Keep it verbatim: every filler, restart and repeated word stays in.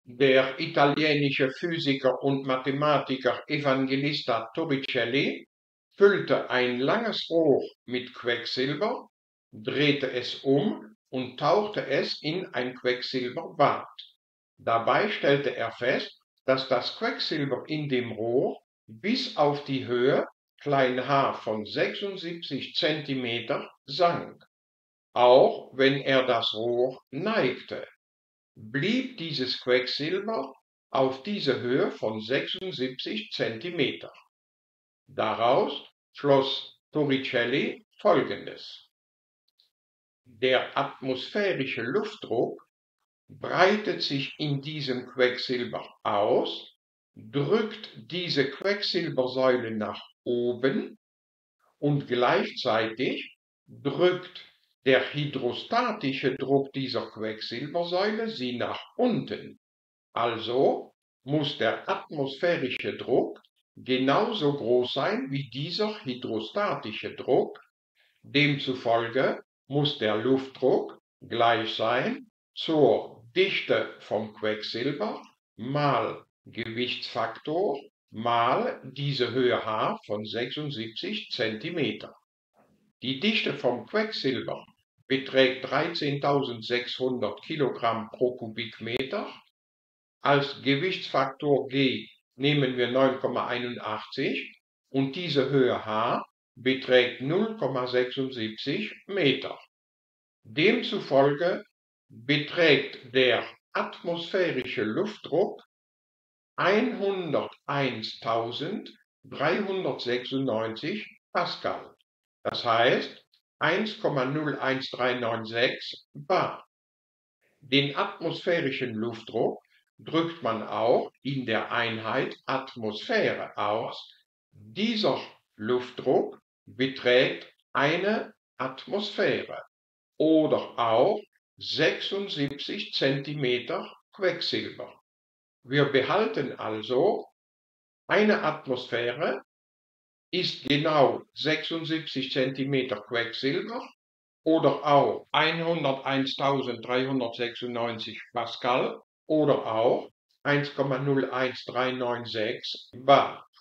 Der italienische Physiker und Mathematiker Evangelista Torricelli füllte ein langes Rohr mit Quecksilber, drehte es um und tauchte es in ein Quecksilberbad. Dabei stellte er fest, dass das Quecksilber in dem Rohr bis auf die Höhe h von sechsundsiebzig Zentimeter sank. Auch wenn er das Rohr neigte, blieb dieses Quecksilber auf dieser Höhe von sechsundsiebzig Zentimeter. Daraus schloss Torricelli Folgendes: Der atmosphärische Luftdruck breitet sich in diesem Quecksilber aus, drückt diese Quecksilbersäule nach oben und gleichzeitig drückt der hydrostatische Druck dieser Quecksilbersäule sie nach unten. Also muss der atmosphärische Druck genauso groß sein wie dieser hydrostatische Druck. Demzufolge muss der Luftdruck gleich sein zur Dichte vom Quecksilber mal Gewichtsfaktor mal diese Höhe h von sechsundsiebzig Zentimeter. Die Dichte vom Quecksilber beträgt dreizehntausendsechshundert Kilogramm pro Kubikmeter. Als Gewichtsfaktor G nehmen wir neun Komma einundachtzig und diese Höhe h beträgt null Komma sechsundsiebzig Meter. Demzufolge beträgt der atmosphärische Luftdruck hunderteinstausenddreihundertsechsundneunzig Pascal. Das heißt eins Komma null eins drei neun sechs bar. Den atmosphärischen Luftdruck drückt man auch in der Einheit Atmosphäre aus. Dieser Luftdruck beträgt eine Atmosphäre oder auch sechsundsiebzig Zentimeter Quecksilber. Wir behalten also, eine Atmosphäre ist genau sechsundsiebzig Zentimeter Quecksilber oder auch hunderteinstausenddreihundertsechsundneunzig Pascal oder auch eins Komma null eins drei neun sechs bar.